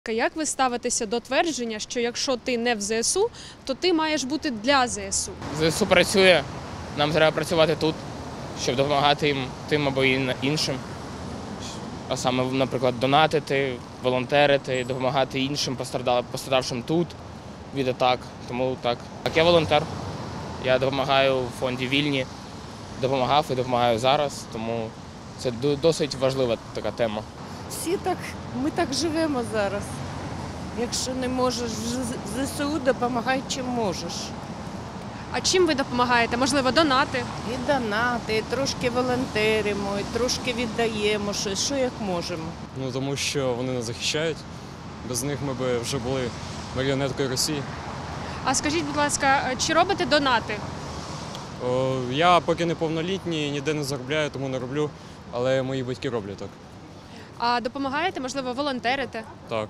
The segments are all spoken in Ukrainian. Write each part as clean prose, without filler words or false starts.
Як ви ставитеся до твердження, що якщо ти не в ЗСУ, то ти маєш бути для ЗСУ? ЗСУ працює, нам треба працювати тут, щоб допомагати їм тим або іншим. А саме, наприклад, донатити, волонтерити, допомагати іншим постраждалим тут від атак. Тому так. Так, я волонтер. Я допомагаю в фонді «Вільні», допомагав і допомагаю зараз, тому це досить важлива така тема. Ми так живемо зараз. Якщо не можеш в ЗСУ, допомагай чим можеш. А чим ви допомагаєте? Можливо, донати? І донати, і трошки волонтеримо, і трошки віддаємо щось, що як можемо. Тому що вони нас захищають. Без них ми б вже були маріонеткою Росії. А скажіть, будь ласка, чи робите донати? Я поки неповнолітній, ніде не заробляю, тому не роблю, але мої батьки роблять так. А допомагаєте, можливо, волонтерите? Так.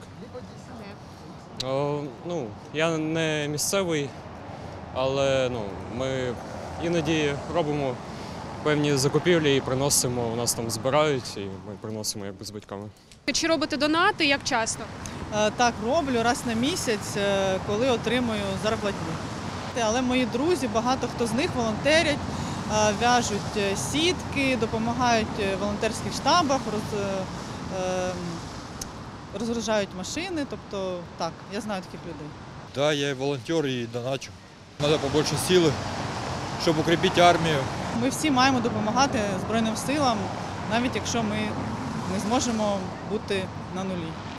Я не місцевий, але ми іноді робимо певні закупівлі і приносимо, у нас там збирають, і ми приносимо якби з батьками. Чи робите донати, як часто? Так, роблю раз на місяць, коли отримую зарплатню. Але мої друзі, багато хто з них волонтерять, в'яжуть сітки, допомагають в волонтерських штабах, розгружають машини. Тобто, так, я знаю таких людей. Да, я волонтер и доначу. Надо побольше силы, чтобы укрепить армию. Ми всі маємо допомагати Збройним силам, навіть якщо ми не зможемо бути на нулі.